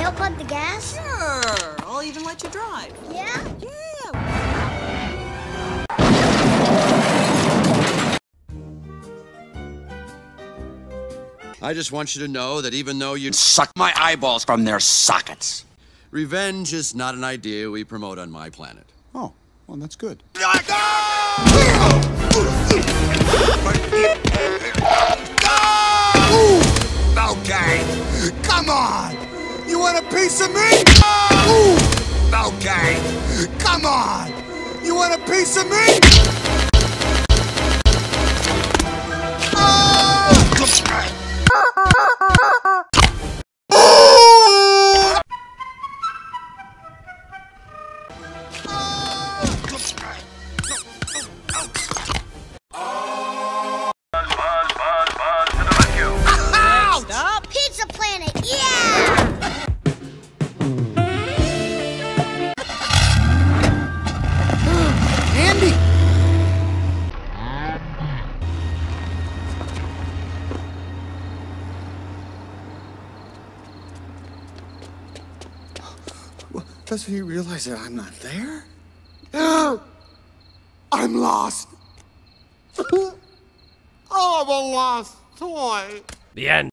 You'll pump the gas? Sure. I'll even let you drive. Yeah? Yeah. I just want you to know that even though you suck my eyeballs from their sockets, revenge is not an idea we promote on my planet. Oh, well, that's good. Okay, come on! You want a piece of me? Okay, come on! You want a piece of me? Stop. Pizza Planet, yeah! Andy! Well, doesn't he realize that I'm not there? I'm lost. Oh, I'm a lost toy. The end.